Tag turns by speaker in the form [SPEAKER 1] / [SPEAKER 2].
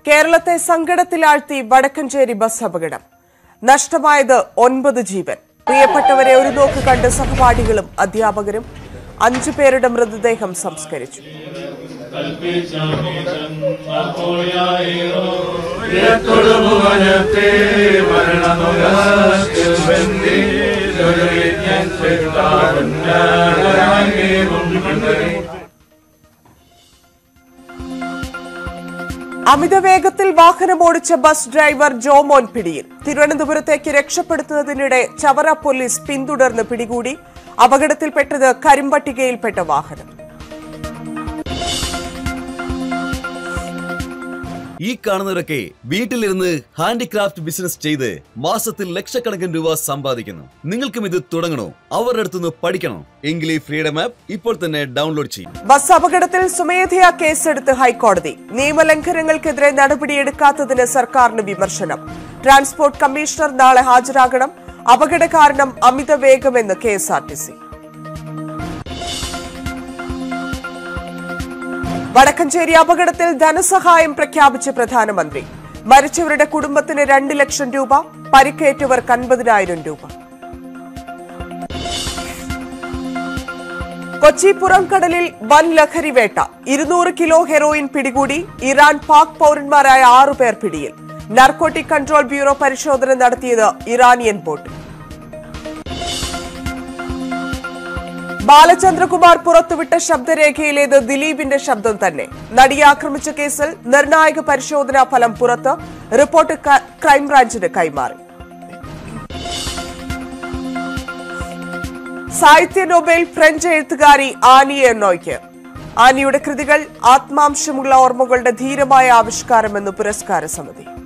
[SPEAKER 1] കേരളത്തെ സങ്കടത്തിലാഴ്ത്തി വടക്കഞ്ചേരി ബസ് അപകടം. നഷ്ടമായത് 9 ജീവൻ. പ്രിയപ്പെട്ടവരെ ഒരു നോക്ക് കണ്ട് സഹപാഠികളും അധ്യാപകരും 5 പേരുടെ മൃതദേഹം സംസ്കരിച്ചു. അമിതവേഗത്തിൽ വാഹനമോടിച്ച ബസ് ഡ്രൈവർ ജോമോൻ പിടിയിൽ. തിരുവനന്തപുരത്തേക്ക് രക്ഷപ്പെടുത്തുന്നതിനിടെ ചവറ പോലീസ് പിന്തുടർന്ന് പിടികൂടി. അപകടത്തിൽപ്പെട്ടത് കരിമ്പട്ടികയിൽപ്പെട്ട വാഹനം.
[SPEAKER 2] ഈ കാണുന്നവരൊക്കെ വീട്ടിലിരുന്ന് ഹാൻഡിക്രാഫ്റ്റ് ബിസിനസ് ചെയ്ത് മാസത്തിൽ ലക്ഷക്കണക്കിന് രൂപ സമ്പാദിക്കുന്നു. നിങ്ങൾക്കും ഇത് തുടങ്ങണോ? അവരുടെ അടുത്തുനിന്ന് പഠിക്കണോ? എങ്കിൽ ഈ ഫ്രീഡം ആപ്പ് ഇപ്പോൾ തന്നെ ഡൗൺലോഡ് ചെയ്യും.
[SPEAKER 1] ബസ് അപകടത്തിൽ സ്വമേധയാ കേസെടുത്ത് ഹൈക്കോടതി. നിയമലംഘനങ്ങൾക്കെതിരെ നടപടിയെടുക്കാത്തതിന് സർക്കാരിന് വിമർശനം. ട്രാൻസ്പോർട്ട് കമ്മീഷണർ നാളെ ഹാജരാകണം. അപകട കാരണം അമിത വേഗമെന്ന് KSRTC. വടക്കഞ്ചേരി അപകടത്തിൽ ധനസഹായം പ്രഖ്യാപിച്ച പ്രധാനമന്ത്രി. മരിച്ചവരുടെ കുടുംബത്തിന് 2 ലക്ഷം രൂപ, പരിക്കേറ്റവർക്ക് 50,000 രൂപ. കൊച്ചി പുറംകടലിൽ വൻ ലഹരി വേട്ട. 200 കിലോ ഹെറോയിൻ പിടികൂടി. ഇറാൻ, പാക് പൌരന്മാരായ 6 പേർ പിടിയിൽ. നാർക്കോട്ടിക് കൺട്രോൾ ബ്യൂറോ പരിശോധന നടത്തിയത് ഇറാനിയൻ ബോട്ട്. ബാലചന്ദ്രകുമാർ പുറത്തുവിട്ട ശബ്ദരേഖയിലേത് ദിലീപിന്റെ ശബ്ദം തന്നെ. നടിയെ ആക്രമിച്ച കേസിൽ നിർണായക പരിശോധനാ ഫലം പുറത്ത്. റിപ്പോർട്ട് ക്രൈംബ്രാഞ്ചിന് കൈമാറി. സാഹിത്യ നൊബേൽ ഫ്രഞ്ച് എഴുത്തുകാരി ആനി എർണോയ്ക്ക്. ആനിയുടെ കൃതികൾ ആത്മാംശമുള്ള ഓർമ്മകളുടെ ധീരമായ ആവിഷ്കാരമെന്ന് പുരസ്കാര സമിതി.